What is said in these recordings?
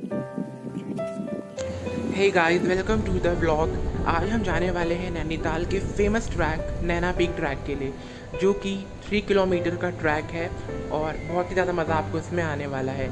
Hey guys, welcome to the vlog. आज हम जाने वाले हैं नैनीताल के famous track Naina peak track के लिए, जो कि 3 किलोमीटर का ट्रैक है और बहुत ही ज़्यादा मज़ा आपको इसमें आने वाला है।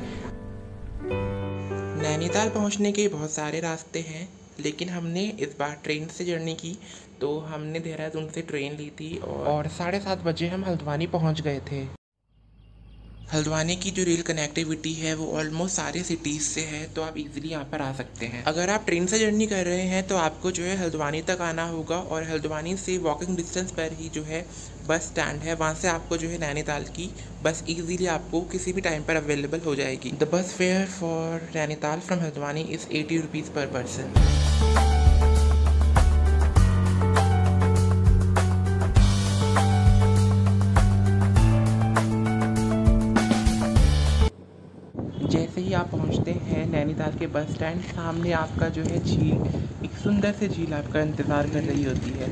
नैनीताल पहुंचने के बहुत सारे रास्ते हैं, लेकिन हमने इस बार ट्रेन से जर्नी की, तो हमने देहरादून से ट्रेन ली थी और 7:30 बजे हम हल्द्वानी पहुंच गए थे। हल्द्वानी की जो रेल कनेक्टिविटी है वो ऑलमोस्ट सारे सिटीज़ से है, तो आप इजीली यहाँ पर आ सकते हैं। अगर आप ट्रेन से जर्नी कर रहे हैं तो आपको जो है हल्द्वानी तक आना होगा, और हल्द्वानी से वॉकिंग डिस्टेंस पर ही जो है बस स्टैंड है, वहाँ से आपको जो है नैनीताल की बस इजीली आपको किसी भी टाइम पर अवेलेबल हो जाएगी। The bus fare for Nainital from Haldwani is 80 rupees per person. जैसे ही आप पहुंचते हैं नैनीताल के बस स्टैंड, सामने आपका जो है झील, एक सुंदर सी झील आपका इंतज़ार कर रही होती है।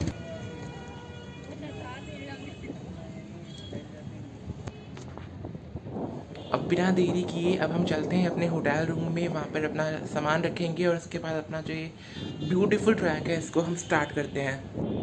अब बिना देरी किए अब हम चलते हैं अपने होटल रूम में, वहाँ पर अपना सामान रखेंगे और उसके बाद अपना जो ये ब्यूटीफुल ट्रैक है इसको हम स्टार्ट करते हैं।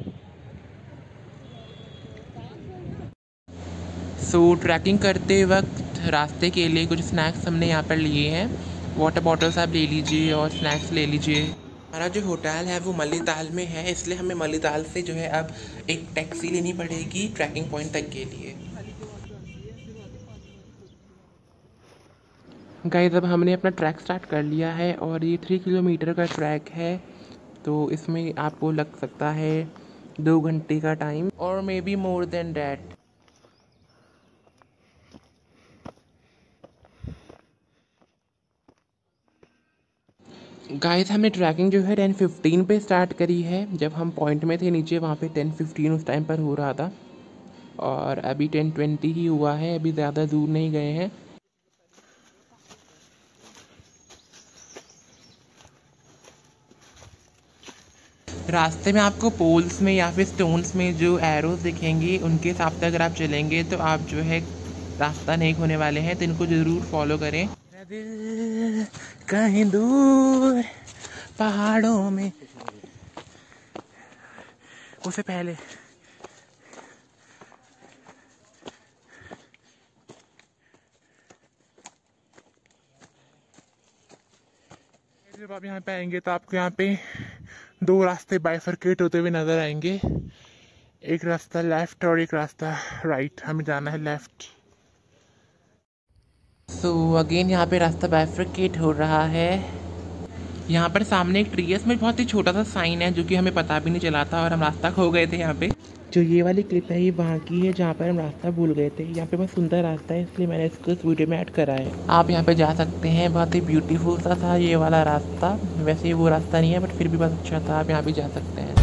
ट्रैकिंग करते वक्त रास्ते के लिए कुछ स्नैक्स हमने यहाँ पर लिए हैं। वाटर बॉटल्स आप ले लीजिए और स्नैक्स ले लीजिए। हमारा जो होटल है वो मलीताल में है, इसलिए हमें मलीताल से जो है अब एक टैक्सी लेनी पड़ेगी ट्रैकिंग पॉइंट तक के लिए। गाइस, अब हमने अपना ट्रैक स्टार्ट कर लिया है और ये 3 किलोमीटर का ट्रैक है, तो इसमें आपको लग सकता है 2 घंटे का टाइम, और maybe more than that. Guys, हमने ट्रैकिंग जो है 10:15 पे स्टार्ट करी है। जब हम पॉइंट में थे नीचे, वहाँ पे 10:15 उस टाइम पर हो रहा था, और अभी 10:20 ही हुआ है, अभी ज़्यादा दूर नहीं गए हैं। रास्ते में आपको पोल्स में या फिर स्टोन्स में जो एरोज दिखेंगे, उनके हिसाब से अगर आप चलेंगे तो आप जो है रास्ता नहीं खोने वाले हैं, तो इनको ज़रूर फॉलो करें। मेरा दिल कहीं दूर पहाड़ों में, उससे पहले जब आप यहाँ पे आएंगे तो आपको यहाँ पे 2 रास्ते बाइफरकेट होते हुए नजर आएंगे। एक रास्ता लेफ्ट और एक रास्ता राइट, हमें जाना है लेफ्ट। अगेन यहाँ पे रास्ता बाइफरकेट हो रहा है। यहाँ पर सामने एक ट्री है, इसमें बहुत ही छोटा सा साइन है जो कि हमें पता भी नहीं चला था और हम रास्ता खो गए थे यहाँ पे। जो ये वाली क्लिप है ये वहाँ की है जहाँ पर हम रास्ता भूल गए थे। यहाँ पे बहुत सुंदर रास्ता है, इसलिए मैंने इसको इस वीडियो में ऐड करा है। आप यहाँ पे जा सकते हैं, बहुत ही ब्यूटीफुल सा था ये वाला रास्ता। वैसे वो रास्ता नहीं है, बट फिर भी बहुत अच्छा था, आप यहाँ भी जा सकते हैं।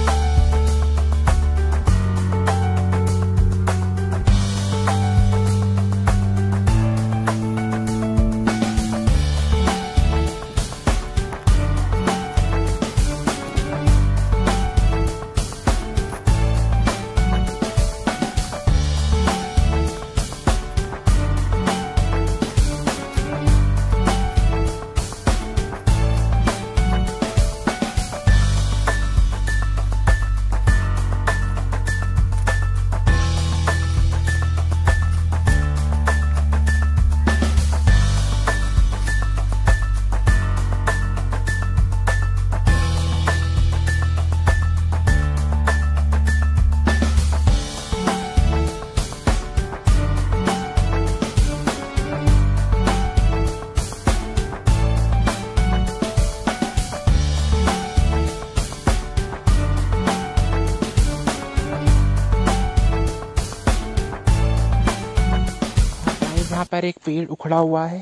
यहाँ पर एक पेड़ उखड़ा हुआ है।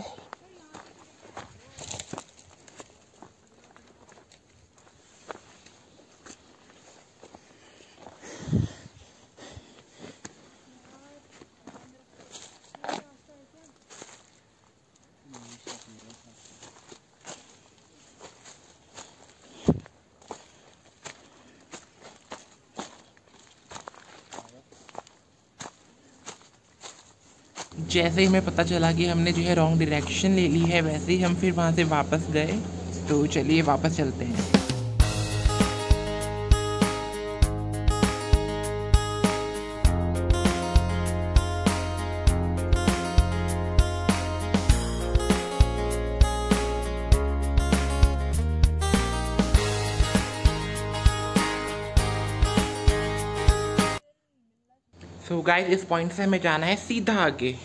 जैसे ही हमें पता चला कि हमने जो है रॉन्ग डायरेक्शन ले ली है, वैसे ही हम फिर वहाँ से वापस गए। तो चलिए वापस चलते हैं। सो गाइस, इस पॉइंट से हमें जाना है सीधा आगे।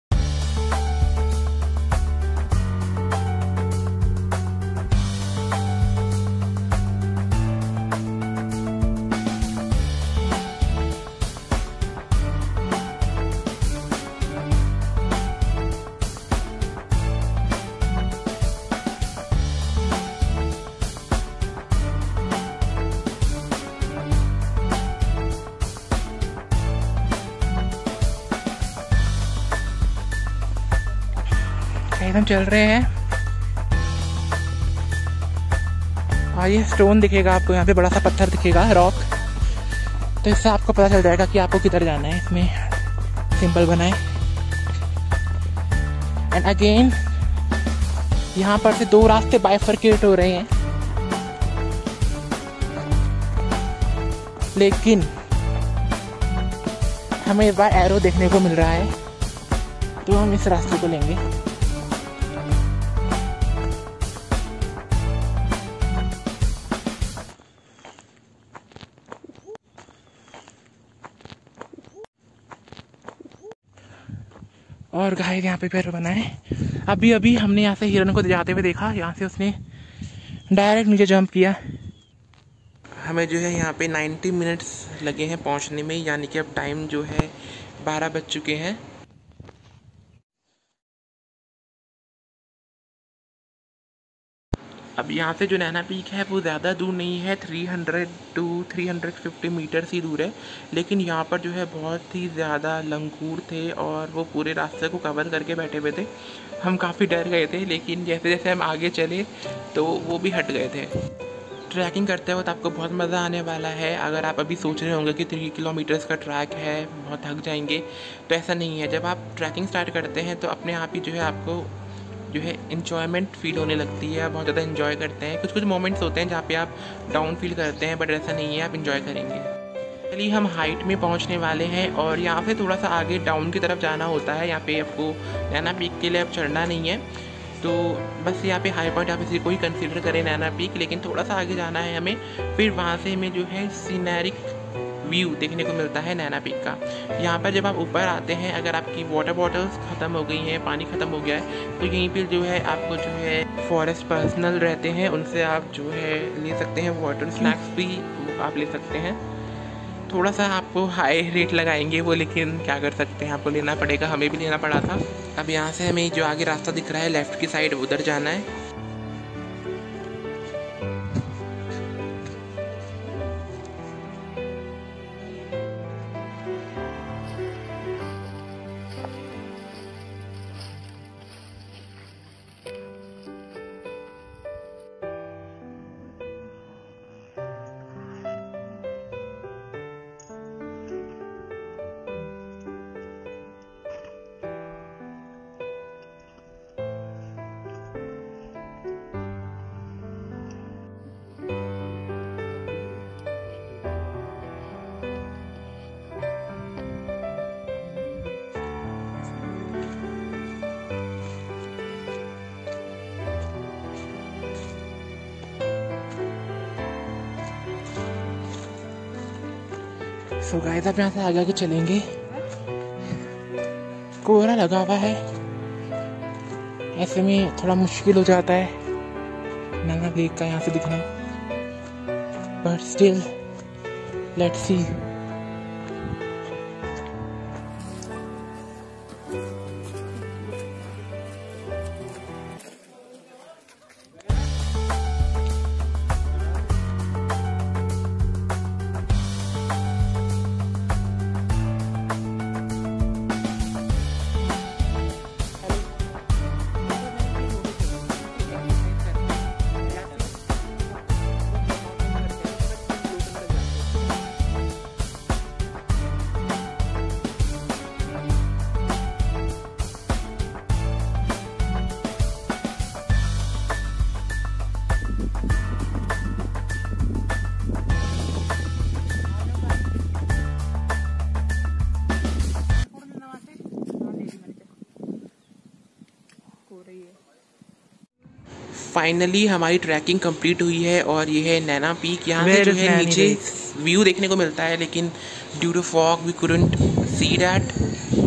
हम चल रहे हैं और ये स्टोन दिखेगा आपको, यहाँ पे बड़ा सा पत्थर दिखेगा, रॉक। तो इससे आपको पता चल जाएगा कि आपको किधर जाना है। इसमें सिंबल बनाए एंड अगेन यहाँ पर से दो रास्ते बाइफरकेट हो रहे हैं, लेकिन हमें इस बार एरो देखने को मिल रहा है, तो हम इस रास्ते को लेंगे। और गाइस यहाँ पे पैर बना है। अभी हमने यहाँ से हिरन को जाते हुए देखा, यहाँ से उसने डायरेक्ट नीचे जंप किया। हमें जो है यहाँ पे 90 मिनट्स लगे हैं पहुँचने में, यानी कि अब टाइम जो है 12 बज चुके हैं। अब यहाँ से जो नैना पीक है वो ज़्यादा दूर नहीं है, 300 to 350 मीटर्स ही दूर है, लेकिन यहाँ पर जो है बहुत ही ज़्यादा लंगूर थे और वो पूरे रास्ते को कवर करके बैठे हुए थे। हम काफ़ी डर गए थे, लेकिन जैसे जैसे हम आगे चले तो वो भी हट गए थे। ट्रैकिंग करते वक्त आपको बहुत मज़ा आने वाला है। अगर आप अभी सोच रहे होंगे कि 3 किलोमीटर्स का ट्रैक है, बहुत थक जाएंगे, तो ऐसा नहीं है। जब आप ट्रैकिंग स्टार्ट करते हैं तो अपने आप ही जो है आपको जो है इन्जॉयमेंट फील होने लगती है, बहुत ज़्यादा इन्जॉय करते हैं। कुछ मोमेंट्स होते हैं जहाँ पे आप डाउन फील करते हैं, बट ऐसा नहीं है, आप इन्जॉय करेंगे। चलिए हम हाइट में पहुँचने वाले हैं और यहाँ से थोड़ा सा आगे डाउन की तरफ जाना होता है। यहाँ पे आपको नैना पीक के लिए अब चढ़ना नहीं है, तो बस यहाँ पे हाई पॉइंट आप इसे कोई कंसीडर करें नैना पीक, लेकिन थोड़ा सा आगे जाना है हमें। फिर वहाँ से हमें जो है सीनरिक व्यू देखने को मिलता है नैना पीक का। यहाँ पर जब आप ऊपर आते हैं, अगर आपकी वाटर बॉटल्स ख़त्म हो गई हैं, पानी ख़त्म हो गया है, तो यहीं पर जो है आपको जो है फॉरेस्ट पर्सनल रहते हैं, उनसे आप जो है ले सकते हैं वाटर। स्नैक्स भी आप ले सकते हैं। थोड़ा सा आपको हाई रेट लगाएंगे वो, लेकिन क्या कर सकते हैं, आपको लेना पड़ेगा, हमें भी लेना पड़ा था। अब यहाँ से हमें जो आगे रास्ता दिख रहा है लेफ़्ट की साइड, उधर जाना है। सो गाइस अब यहाँ से आगे चलेंगे। कोहरा लगा हुआ है, ऐसे में थोड़ा मुश्किल हो जाता है नैना लेक का यहाँ से दिखना, but still let's see. Finally हमारी ट्रैकिंग कंप्लीट हुई है और ये है नैना पीक। यहाँ से Where जो is है Naini नीचे Lake? व्यू देखने को मिलता है, लेकिन due to fog we couldn't see that.